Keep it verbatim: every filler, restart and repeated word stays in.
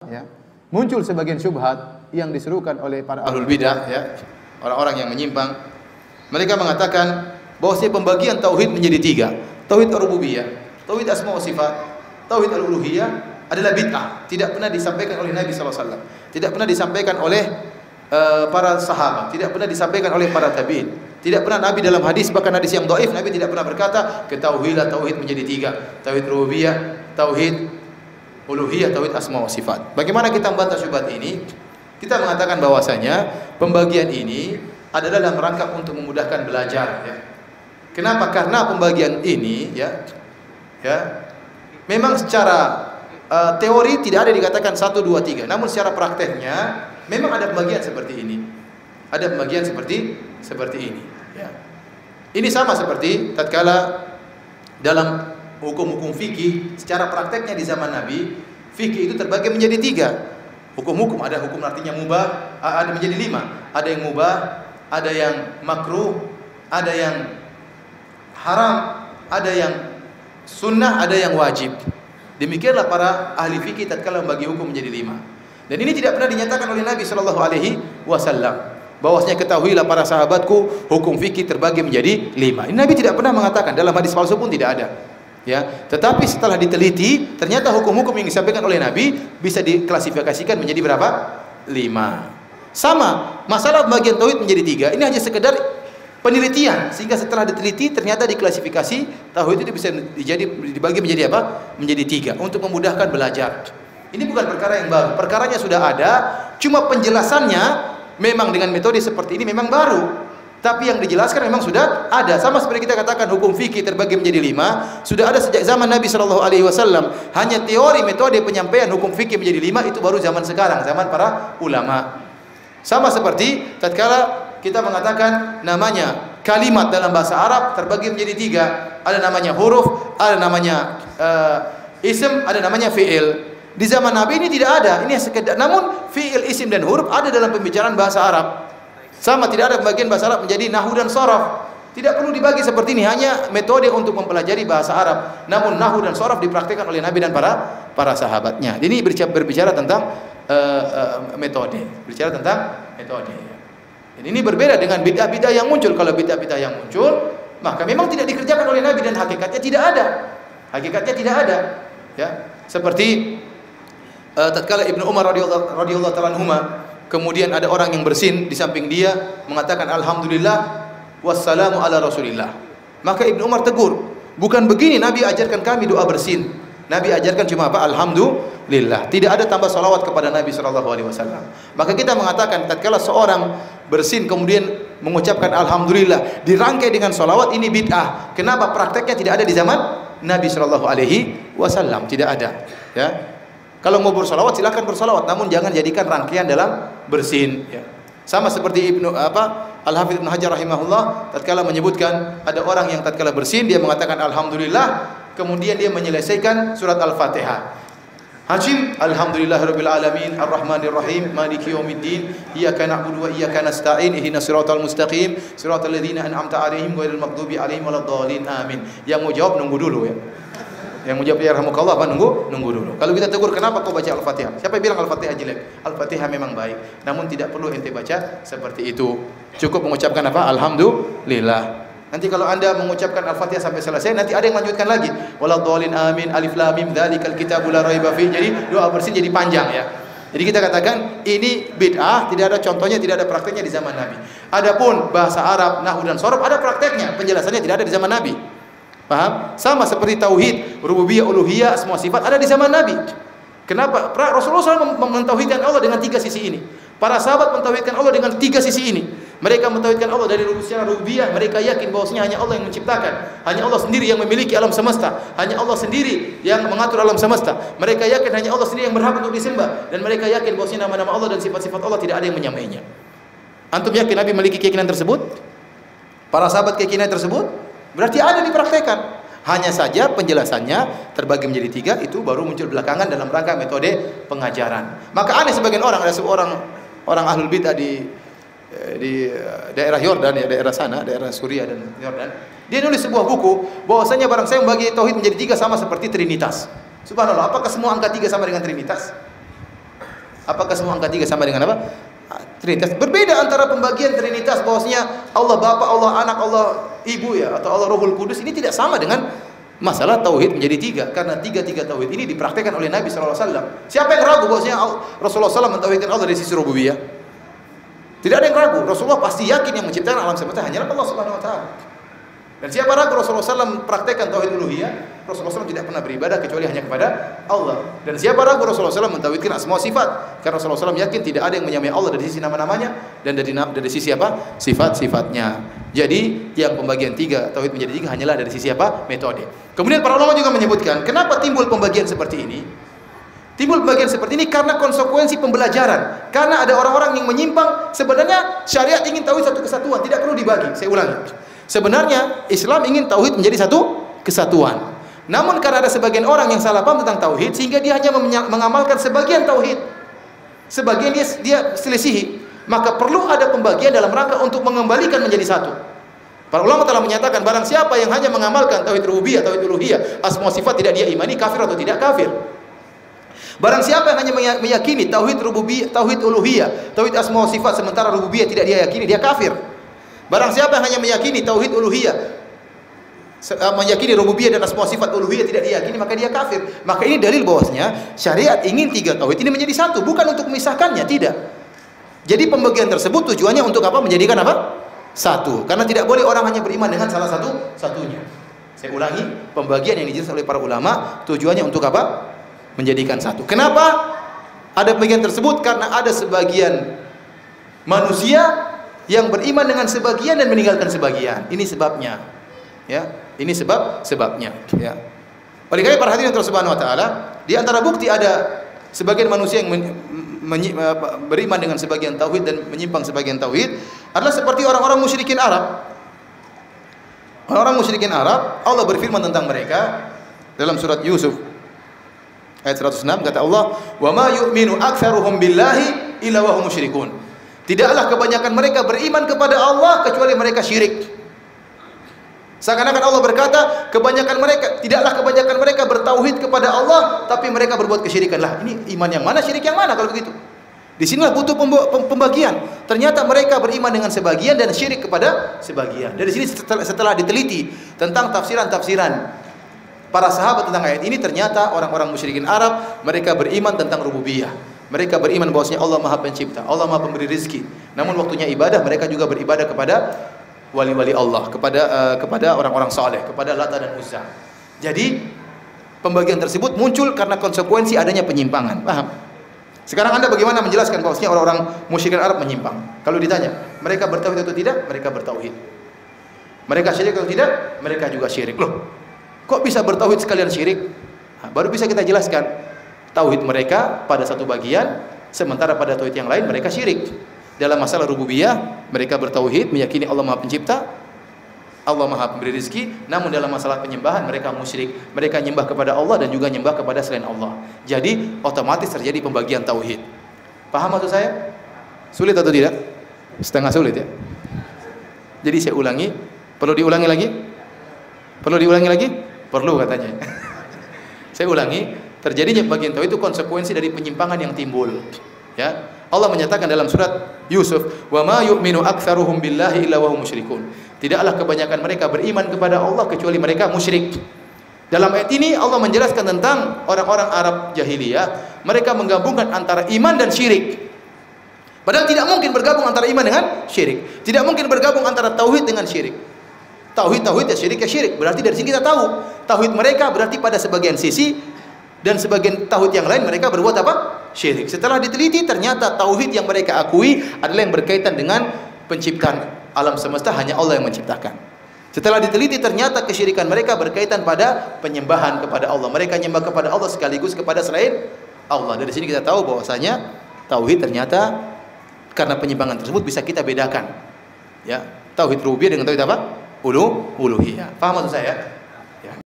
ya, muncul sebagian syubhat yang diserukan oleh para ahlul bidah, ya, orang-orang yang menyimpang. Mereka mengatakan bahwasanya pembagian tauhid menjadi tiga: tauhid rububiyah, tauhid asma wa sifat, tauhid al-uluhiyah adalah bid'ah, tidak pernah disampaikan oleh Nabi sallallahu alaihi wasallam, tidak pernah disampaikan oleh uh, para sahabat, tidak pernah disampaikan oleh para tabi'in, tidak pernah Nabi dalam hadis, bahkan hadis yang dhaif, Nabi tidak pernah berkata, ketahuilah tauhid menjadi tiga: tauhid rububiyah, tauhid uluhiyah, tauhid asma wa sifat. Bagaimana kita membantah syubhat ini? Kita mengatakan bahwasanya pembagian ini adalah dalam rangka untuk memudahkan belajar, ya. Kenapa? Karena pembagian ini, ya, ya, memang secara uh, teori tidak ada dikatakan satu, dua, tiga. Namun secara prakteknya memang ada pembagian seperti ini. Ada pembagian seperti seperti ini, ya. Ini sama seperti tatkala dalam hukum-hukum fikih, secara prakteknya di zaman Nabi, fikih itu terbagi menjadi tiga. Hukum-hukum, ada hukum artinya mubah, ada menjadi lima. Ada yang mubah, ada yang makruh, ada yang haram, ada yang sunnah, ada yang wajib. Demikianlah para ahli fikih tatkala membagi hukum menjadi lima. Dan ini tidak pernah dinyatakan oleh Nabi sallallahu alaihi wasallam. Bahwasanya ketahuilah para sahabatku, hukum fikih terbagi menjadi lima. Ini Nabi tidak pernah mengatakan, dalam hadis palsu pun tidak ada. Ya, tetapi setelah diteliti, ternyata hukum-hukum yang disampaikan oleh Nabi bisa diklasifikasikan menjadi berapa? Lima. Sama, masalah bagian tauhid menjadi tiga. Ini hanya sekedar penelitian, sehingga setelah diteliti ternyata diklasifikasi tauhid itu bisa dijadi, dibagi menjadi apa? Menjadi tiga, untuk memudahkan belajar. Ini bukan perkara yang baru, perkaranya sudah ada, cuma penjelasannya memang dengan metode seperti ini memang baru. Tapi yang dijelaskan memang sudah ada. Sama seperti kita katakan hukum fikih terbagi menjadi lima, sudah ada sejak zaman Nabi sallallahu alaihi wasallam. Hanya teori metode penyampaian hukum fikih menjadi lima itu baru zaman sekarang, zaman para ulama. Sama seperti tatkala kita mengatakan namanya kalimat dalam bahasa Arab terbagi menjadi tiga. Ada namanya huruf, ada namanya uh, ism, ada namanya fi'il. Di zaman Nabi ini tidak ada. Ini sekedar, namun fi'il, ism dan huruf ada dalam pembicaraan bahasa Arab. Sama, tidak ada pembagian bahasa Arab menjadi nahwu dan sharaf. Tidak perlu dibagi seperti ini, hanya metode untuk mempelajari bahasa Arab. Namun nahwu dan sharaf dipraktikkan oleh Nabi dan para para sahabatnya. Ini berbicara, berbicara tentang uh, uh, metode, berbicara tentang metode. Dan ini berbeda dengan bid'ah-bid'ah yang muncul. Kalau bid'ah-bid'ah yang muncul, maka memang tidak dikerjakan oleh Nabi dan hakikatnya tidak ada. Hakikatnya tidak ada. Ya, seperti uh, tatkala Ibnu Umar radhiyallahu radhiyallahu ta'ala anhuma, kemudian ada orang yang bersin di samping dia mengatakan alhamdulillah wassalamu ala rasulillah. Maka Ibnu Umar tegur, bukan begini Nabi ajarkan kami doa bersin. Nabi ajarkan cuma apa? Alhamdulillah. Tidak ada tambah salawat kepada Nabi sallallahu alaihi wasallam. Maka kita mengatakan tatkala seorang bersin kemudian mengucapkan alhamdulillah dirangkai dengan salawat, ini bid'ah. Kenapa? Prakteknya tidak ada di zaman Nabi sallallahu alaihi wasallam, tidak ada, ya. Kalau mau bersalawat silakan bersalawat, namun jangan jadikan rangkaian dalam bersin, ya. Sama seperti Ibnu apa Al-Hafidz Ibnu Hajar rahimahullah tatkala menyebutkan ada orang yang tatkala bersin dia mengatakan alhamdulillah, kemudian dia menyelesaikan surat Al-Fatihah. Hajim alhamdulillahirabbil alamin arrahmanir rahim maliki yaumiddin iyyaka na'budu wa iyyaka nasta'in ihdinas siratal mustaqim siratal ladzina an'amta 'alaihim ghairil maghdubi 'alaihim waladdallin amin. Yang mau jawab nunggu dulu, ya. Yang menjawab ya rahmukallah apa nunggu nunggu dulu. Kalau kita tegur kenapa kau baca Al-Fatihah? Siapa yang bilang Al-Fatihah jelek? Al-Fatihah memang baik, namun tidak perlu ente baca seperti itu. Cukup mengucapkan apa? Alhamdulillah. Nanti kalau Anda mengucapkan Al-Fatihah sampai selesai, nanti ada yang lanjutkan lagi. Waladhdallin amin alif lam mim dzalikal kitabul la raiba fi. Jadi doa bersin jadi panjang, ya. Jadi kita katakan ini bid'ah, tidak ada contohnya, tidak ada prakteknya di zaman Nabi. Adapun bahasa Arab, nahwu dan sharaf ada prakteknya, penjelasannya tidak ada di zaman Nabi. Paham? Sama seperti tauhid, rububiyah, uluhiyah, semua sifat ada di zaman Nabi. Kenapa? Rasulullah shallallahu alaihi wasallam mentauhidkan Allah dengan tiga sisi ini. Para sahabat mentauhidkan Allah dengan tiga sisi ini. Mereka mentauhidkan Allah dari secara rububiyah, mereka yakin bahwasanya hanya Allah yang menciptakan, hanya Allah sendiri yang memiliki alam semesta, hanya Allah sendiri yang mengatur alam semesta. Mereka yakin hanya Allah sendiri yang berhak untuk disembah, dan mereka yakin bahwasanya nama-nama Allah dan sifat-sifat Allah tidak ada yang menyamainya. Antum yakin Nabi memiliki keyakinan tersebut? Para sahabat keyakinan tersebut? Berarti ada dipraktekan. Hanya saja penjelasannya terbagi menjadi tiga, itu baru muncul belakangan dalam rangka metode pengajaran. Maka aneh sebagian orang, ada seorang orang ahlul bid'ah di di daerah Yordan, ya, daerah sana, daerah Suriah dan Yordan. Dia nulis sebuah buku bahwasanya barang saya membagi tauhid menjadi tiga sama seperti Trinitas. Subhanallah, apakah semua angka tiga sama dengan Trinitas? Apakah semua angka tiga sama dengan apa? Trinitas. Berbeda antara pembagian Trinitas bahwasanya Allah Bapa, Allah Anak, Allah Ibu ya, atau Allah Rohul Kudus, ini tidak sama dengan masalah tauhid menjadi tiga, karena tiga-tiga tauhid ini dipraktekkan oleh Nabi sallallahu alaihi wasallam. Siapa yang ragu bahwasanya Rasulullah sallallahu alaihi wasallam mentauhidkan Allah dari sisi rububiyah? Tidak ada yang ragu. Rasulullah pasti yakin yang menciptakan alam semesta hanyalah Allah Subhanahu wa taala. Dan siapa ragu Rasulullah sallallahu alaihi wasallam praktekkan tauhid uluhiyah? Rasulullah sallallahu alaihi wasallam tidak pernah beribadah kecuali hanya kepada Allah. Dan siapa ragu Rasulullah sallallahu alaihi wasallam mentauhidkan asma sifat? Karena Rasulullah sallallahu alaihi wasallam yakin tidak ada yang menyamai Allah dari sisi nama-namanya dan dari dari sisi apa? Sifat-sifatnya. Jadi yang pembagian tiga tauhid menjadi tiga hanyalah dari sisi apa? Metode. Kemudian para ulama juga menyebutkan kenapa timbul pembagian seperti ini? Timbul pembagian seperti ini karena konsekuensi pembelajaran. Karena ada orang-orang yang menyimpang. Sebenarnya syariat ingin tauhid satu kesatuan, tidak perlu dibagi. Saya ulangi. Sebenarnya Islam ingin tauhid menjadi satu kesatuan. Namun karena ada sebagian orang yang salah paham tentang tauhid sehingga dia hanya mengamalkan sebagian tauhid. Sebagian dia dia selisihi. Maka perlu ada pembagian dalam rangka untuk mengembalikan menjadi satu. Para ulama telah menyatakan barang siapa yang hanya mengamalkan tauhid rububiyah, tauhid uluhiyah, asma sifat tidak dia imani, kafir atau tidak kafir. Barang siapa yang hanya meyakini tauhid rububiyah, tauhid uluhiyah, tauhid asma sifat sementara rububiyah tidak dia yakini, dia kafir. Barang siapa yang hanya meyakini tauhid uluhiyah, meyakini rububiyah dan asma sifat uluhiyah tidak diyakini, maka dia kafir. Maka ini dalil bahwasanya syariat ingin tiga tauhid ini menjadi satu, bukan untuk memisahkannya, tidak. Jadi pembagian tersebut tujuannya untuk apa? Menjadikan apa? Satu. Karena tidak boleh orang hanya beriman dengan salah satu satunya. Saya ulangi, pembagian yang dijelaskan oleh para ulama tujuannya untuk apa? Menjadikan satu. Kenapa ada pembagian tersebut? Karena ada sebagian manusia yang beriman dengan sebagian dan meninggalkan sebagian. Ini sebabnya. Ya, ini sebab sebabnya. Ya. Oleh karena para hadirin Subhanahu wa taala, di antara bukti ada sebagian manusia yang beriman dengan sebagian tauhid dan menyimpang sebagian tauhid adalah seperti orang-orang musyrikin Arab. Orang-orang musyrikin Arab, Allah berfirman tentang mereka dalam surat Yusuf ayat seratus enam, kata Allah, "Wa ma yu'minu aktsaruhum billahi illa wa hum musyrikun." Tidaklah kebanyakan mereka beriman kepada Allah kecuali mereka syirik. Seakan-akan Allah berkata, kebanyakan mereka, tidaklah kebanyakan mereka bertauhid kepada Allah, tapi mereka berbuat kesyirikan. Lah, ini iman yang mana, syirik yang mana kalau begitu? Di sinilah butuh pembagian. Ternyata mereka beriman dengan sebagian dan syirik kepada sebagian. Dari sini setelah, setelah diteliti tentang tafsiran-tafsiran para sahabat tentang ayat ini, ternyata orang-orang musyrikin Arab mereka beriman tentang rububiyah. Mereka beriman bahwasanya Allah Maha Pencipta, Allah Maha Pemberi rezeki. Namun waktunya ibadah, mereka juga beribadah kepada wali-wali Allah, kepada uh, kepada orang-orang saleh, kepada Lata dan Uzza. Jadi pembagian tersebut muncul karena konsekuensi adanya penyimpangan. Paham? Sekarang Anda bagaimana menjelaskan bahwasanya orang-orang musyrikin Arab menyimpang? Kalau ditanya, mereka bertauhid atau tidak? Mereka bertauhid. Mereka syirik atau tidak? Mereka juga syirik. Loh, kok bisa bertauhid sekalian syirik? Nah, baru bisa kita jelaskan. Tauhid mereka pada satu bagian, sementara pada tauhid yang lain mereka syirik. Dalam masalah rububiyah, mereka bertauhid, meyakini Allah Maha Pencipta, Allah Maha Pemberi rezeki. Namun dalam masalah penyembahan mereka musyrik. Mereka nyembah kepada Allah dan juga nyembah kepada selain Allah. Jadi otomatis terjadi pembagian tauhid. Paham maksud saya? Sulit atau tidak? Setengah sulit ya. Jadi saya ulangi. Perlu diulangi lagi? Perlu diulangi lagi? Perlu katanya. Saya ulangi. Terjadinya pembagian tauhid itu konsekuensi dari penyimpangan yang timbul. Ya. Allah menyatakan dalam surat Yusuf, "Wa ma yu'minu aktsaruhum billahi illa wa hum musyrikun." Tidaklah kebanyakan mereka beriman kepada Allah kecuali mereka musyrik. Dalam ayat ini Allah menjelaskan tentang orang-orang Arab jahiliyah, mereka menggabungkan antara iman dan syirik. Padahal tidak mungkin bergabung antara iman dengan syirik. Tidak mungkin bergabung antara tauhid dengan syirik. Tauhid tauhid ya syirik ya syirik. Berarti dari sini kita tahu, tauhid mereka berarti pada sebagian sisi dan sebagian tauhid yang lain mereka berbuat apa? Syirik. Setelah diteliti ternyata tauhid yang mereka akui adalah yang berkaitan dengan penciptaan alam semesta, hanya Allah yang menciptakan. Setelah diteliti ternyata kesyirikan mereka berkaitan pada penyembahan kepada Allah. Mereka menyembah kepada Allah sekaligus kepada selain Allah. Dari sini kita tahu bahwasanya tauhid ternyata karena penyimpangan tersebut bisa kita bedakan. Ya, tauhid rububiyah dengan tauhid apa? Ulu uluhiyah. Paham maksud saya?